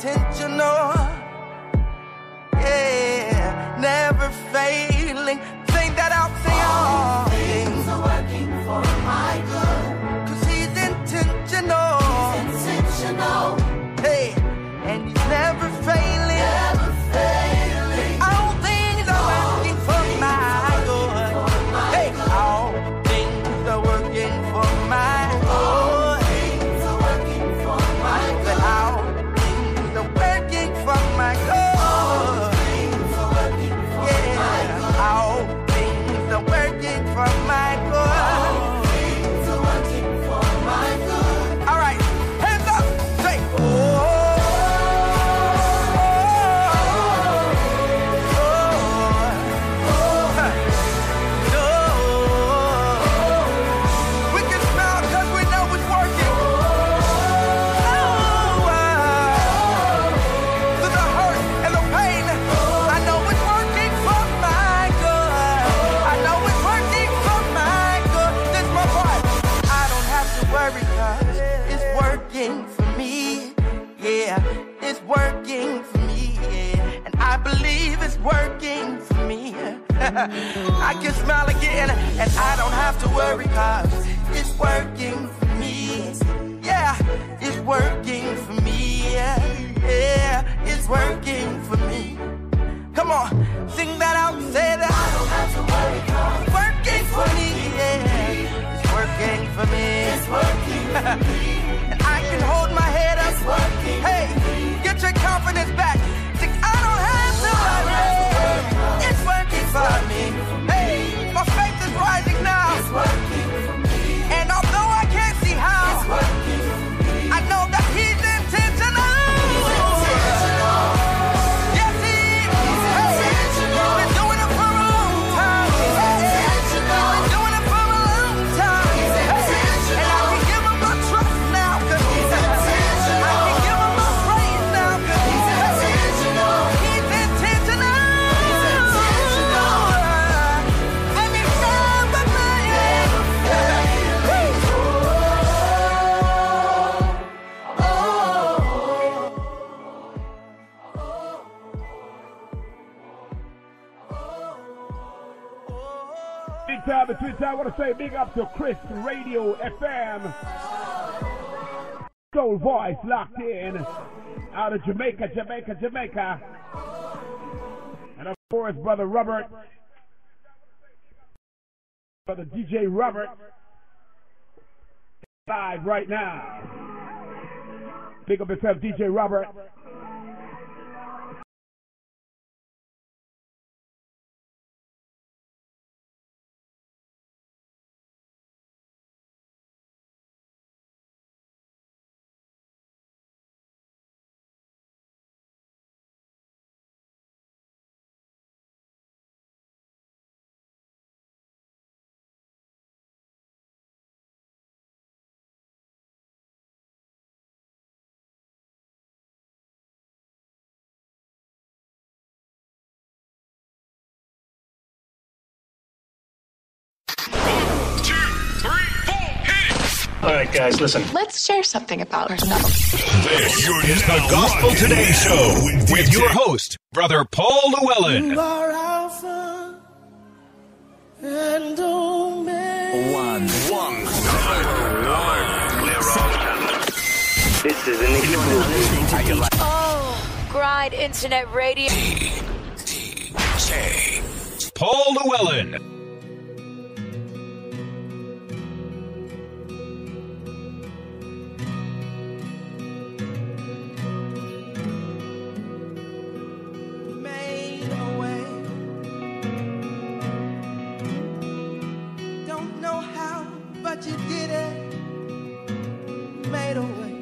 intentional. Yeah, never failing. Sing that out, sing all things are working for my good. 'Cause he's intentional. He's intentional. Hey, and he's never failing. Never failing. All things are working for my good. Hey, all things are working for my good. All things are working for my good. All things are working for my good. For my good. All things are working for my good. All right, hands up, say, oh, we can smile 'cause we know it's working. Through the hurt and the pain, I know it's working for my good. I know it's working. Worry, 'cause it's working for me. Yeah, it's working for me. Yeah. And I believe it's working for me. I can smile again, and I don't have to worry, 'cause it's working for me. Yeah, it's working for me. Yeah, it's working for me. Come on, sing that out, say that. I don't have to worry, 'cause it's working for me. Yeah. Working for me. It's working for me. And I can hold my head up. It's working. Hey, get your confidence back. Think I don't have to worry. It's working for me. Hey, my faith is rising now. It's working for me. And although I can't see how, it's working for me. I know that he's intentional. He's intentional. Yes, he is. He's intentional. He's been doing it for a long time. He's intentional. He's been doing it for a long time. And I can give him my trust now, 'cause he's intentional. I can give him my praise now, 'cause he's intentional. He's intentional. He's intentional. And he's never failing. Big time between time. I want to say big up to Chris Radio FM. Soul Voice locked in out of Jamaica. And of course, Brother Robert. Brother DJ Robert. Live right now. Big up yourself, DJ Robert. All right, guys, listen. Let's share something about ourselves. This is the Gospel Today Show with your host, Brother Paul Llewellyn. You are Alpha and Omega. One. This is an exclusive. Oh, Grind Internet Radio. DJ Paul Llewellyn. You did it, made a way,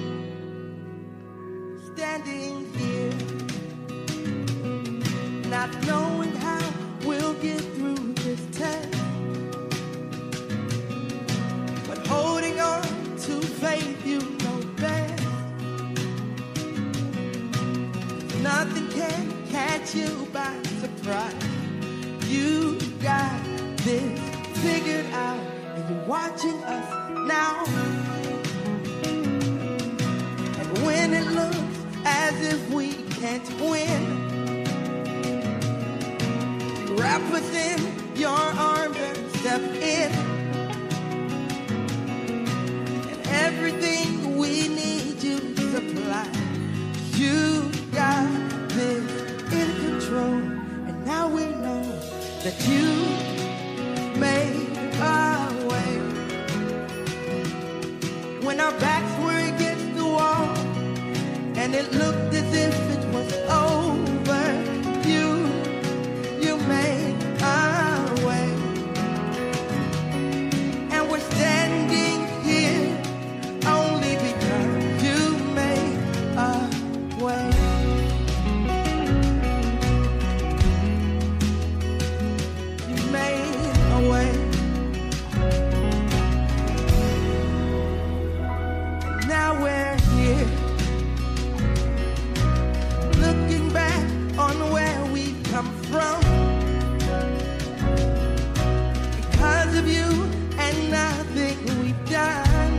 standing here, not knowing how we'll get through this test, but holding on to faith you know best. Nothing can catch you by surprise. You got this figured out. And you're watching us now. And when it looks as as if we can't win. Wrap us in your arms and step in. And everything we need you supply. You got this in control. And now we know that you made our way. When our backs were against the wall and it looked as if it was over, you made our way. And we're standing here only because you made a way. You made a way. And now we're here, looking back on where we've come from. Because of you and nothing we've done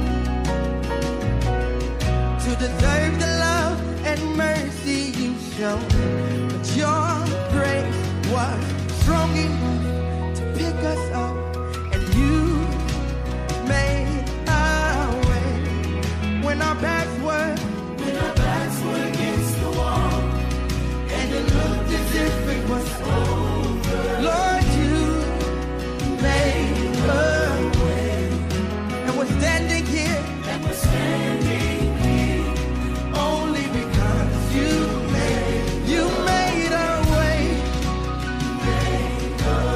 to deserve the love and mercy you showed. But your grace was strong enough to pick us up, and you made our way. When our backs were against the wall and it looked as if it was over, Lord, you made a way. And we're standing here only because you made a way. You made a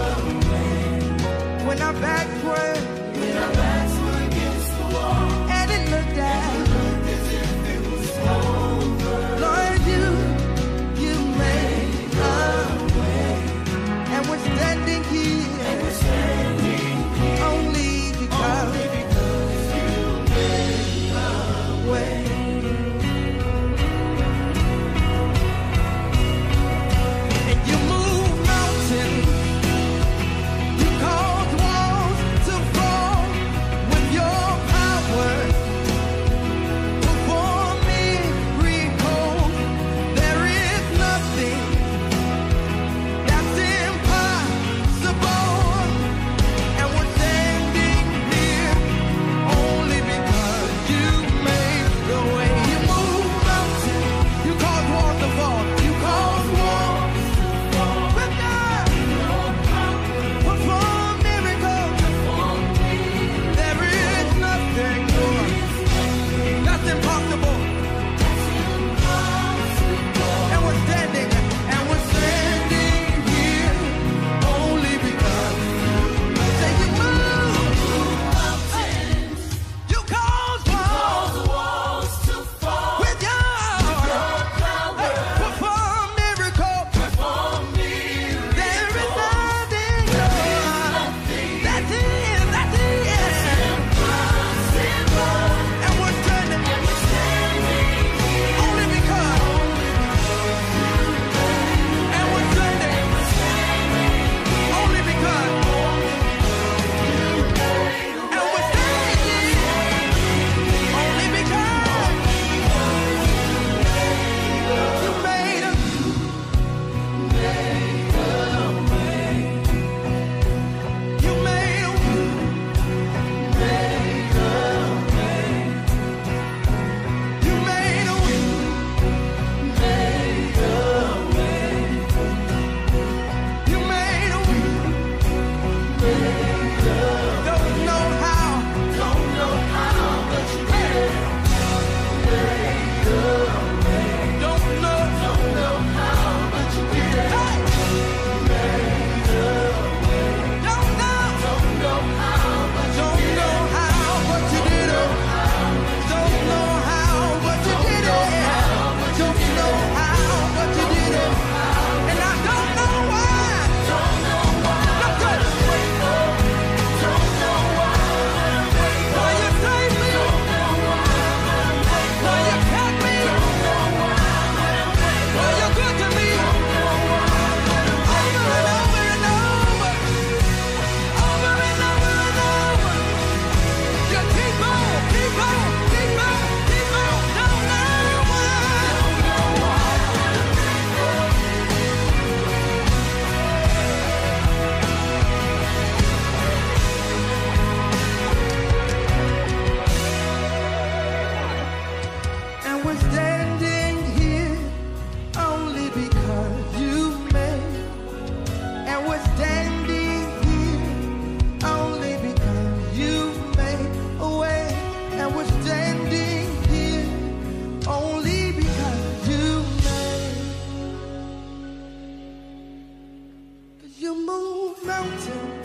You move mountains.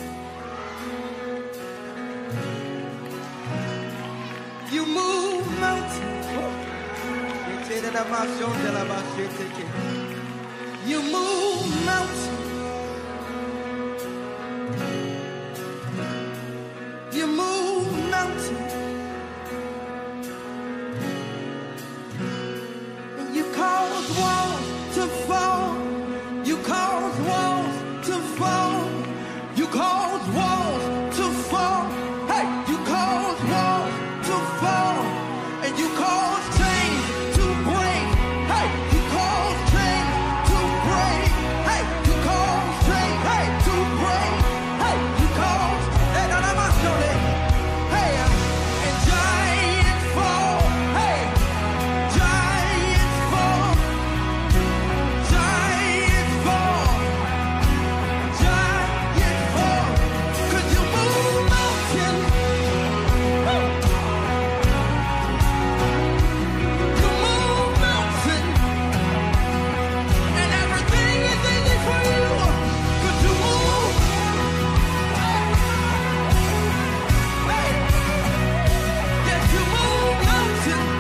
You move mountains. You move mountains. You move mountains. And you cause walls to fall. You cause walls to fall. You cause walls to fall. Hey, you cause walls to fall. And you cause chains to break. Hey, you cause chains to break. Hey, you cause chains, hey, to break. Hey, you cause, hey, no, no, no, no, hey, and giants fall. Hey, giants fall. Giants fall. Giants fall. 'Cause you move mountains. You move mountains. And everything is easy for you. 'Cause you move. Hey. Yes, you move mountains.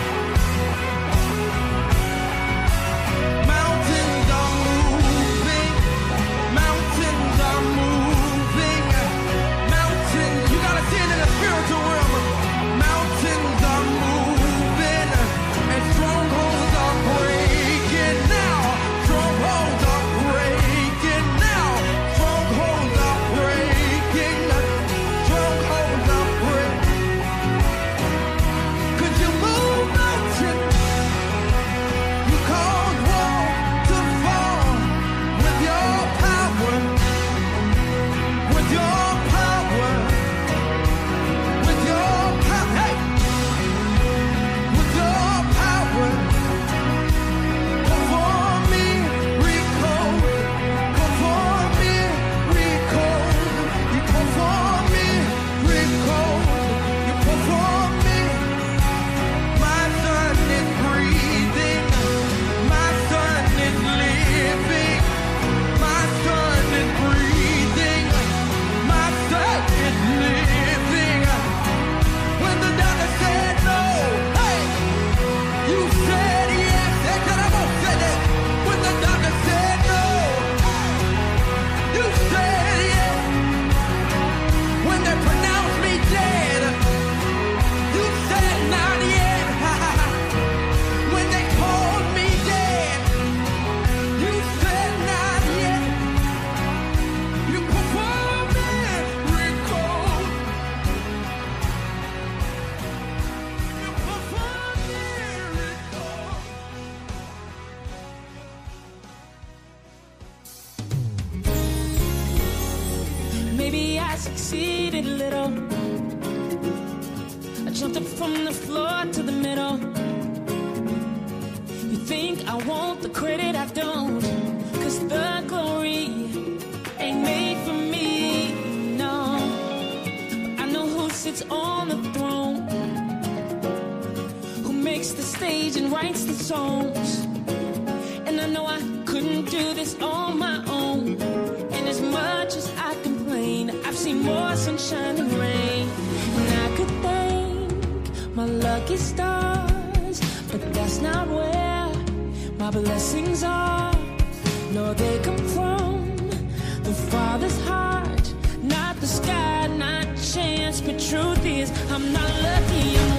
Mountains are moving. Mountains are moving. Mountains, you gotta see it in the spiritual realm. Mountains are moving. And strongholds are breaking now. Strongholds are breaking now. Strongholds are breaking. Strongholds are breaking. 'Cause you move mountains. You cause walls to fall with your power. With your power. With your power. Hey. With your power. Perform miracles. Perform miracles. You perform miracles. You perform miracles. My son is breathing. My son is living. My son is breathing. My son is living. When the doctor said no, hey, you said yes. That's what I'm gonna say that. When the doctor said no, you said yes. When they pronounced me dead, you said not yet. When they called me dead, you said not yet. You performed miracles. You performed miracles. Maybe I succeeded a little. I jumped up from the floor to the middle. You think I want the credit, I don't. 'Cause the glory ain't made for me, no. I know who sits on the throne, who makes the stage and writes the songs. And I know I couldn't do this on my own. And as much as I complain, I've seen more sunshine than rain. And I could thank my lucky stars, but that's not where my blessings are. No, they come from the Father's heart, not the sky, not chance. But truth is, I'm not lucky, I'm